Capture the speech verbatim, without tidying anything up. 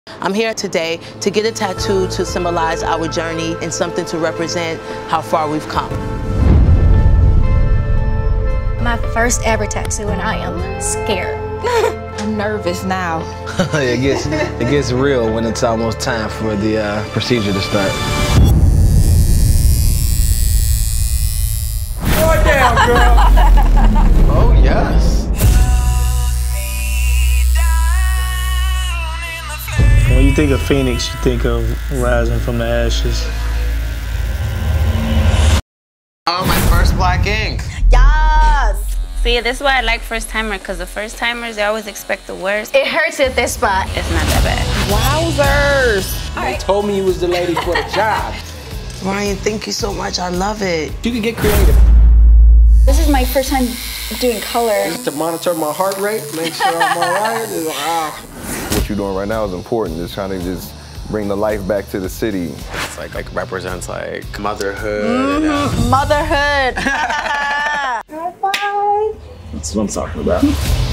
I'm here today to get a tattoo to symbolize our journey and something to represent how far we've come. My first ever tattoo and I am scared. I'm nervous now. it gets it gets real when it's almost time for the uh, procedure to start. Throw it down, girl. Oh yes. When you think of Phoenix, you think of rising from the ashes. Oh, my first black ink. Yes! See, this is why I like first timer, because the first timers, they always expect the worst. It hurts at this spot. It's not that bad. Wowzers! All right. They told me you was the lady for the job. Ryan, thank you so much. I love it. You can get creative. This is my first time doing color. Just to monitor my heart rate, make sure I'm all right. Ah. What you're doing right now is important. Just trying to just bring the life back to the city. It's like like represents like motherhood. Mm-hmm. Motherhood. That's what I'm talking about.